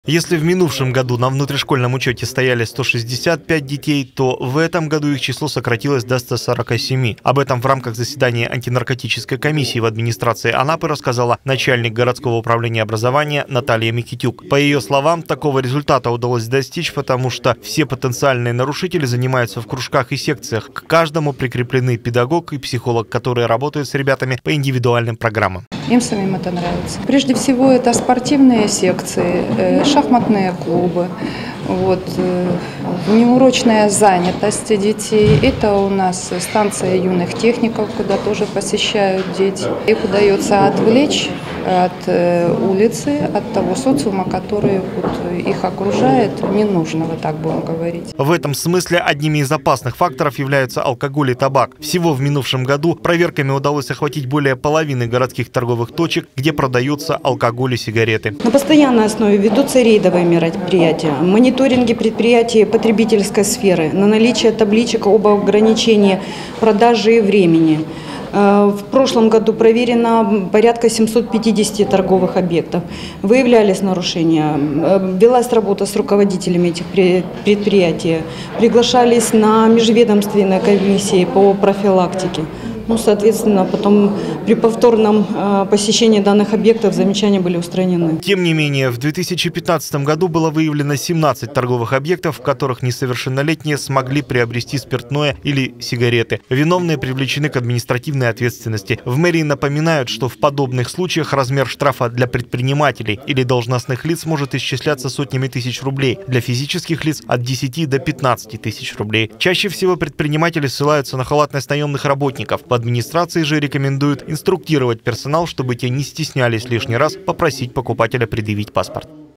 Если в минувшем году на внутришкольном учете стояли 165 детей, то в этом году их число сократилось до 147. Об этом в рамках заседания антинаркотической комиссии в администрации Анапы рассказала начальник городского управления образования Наталья Микитюк. По ее словам, такого результата удалось достичь, потому что все потенциальные нарушители занимаются в кружках и секциях. К каждому прикреплены педагог и психолог, которые работают с ребятами по индивидуальным программам. Им самим это нравится. Прежде всего, это спортивные секции, шахматные клубы, неурочная занятость детей. Это у нас станция юных техников, куда тоже посещают дети. Их удается отвлечь от улицы, от того социума, который их окружает, ненужного, так будем говорить. В этом смысле одними из опасных факторов являются алкоголь и табак. Всего в минувшем году проверками удалось охватить более половины городских торговых точек, где продаются алкоголь и сигареты. На постоянной основе ведутся рейдовые мероприятия, мониторинги предприятий потребительской сферы на наличие табличек об ограничении продажи и времени. В прошлом году проверено порядка 750 торговых объектов. Выявлялись нарушения, велась работа с руководителями этих предприятий, приглашались на межведомственные комиссии по профилактике. Соответственно, потом при повторном посещении данных объектов замечания были устранены. Тем не менее, в 2015 году было выявлено 17 торговых объектов, в которых несовершеннолетние смогли приобрести спиртное или сигареты. Виновные привлечены к административной ответственности. В мэрии напоминают, что в подобных случаях размер штрафа для предпринимателей или должностных лиц может исчисляться сотнями тысяч рублей, для физических лиц от 10 до 15 тысяч рублей. Чаще всего предприниматели ссылаются на халатность наемных работников. В администрации же рекомендуют инструктировать персонал, чтобы те не стеснялись лишний раз попросить покупателя предъявить паспорт.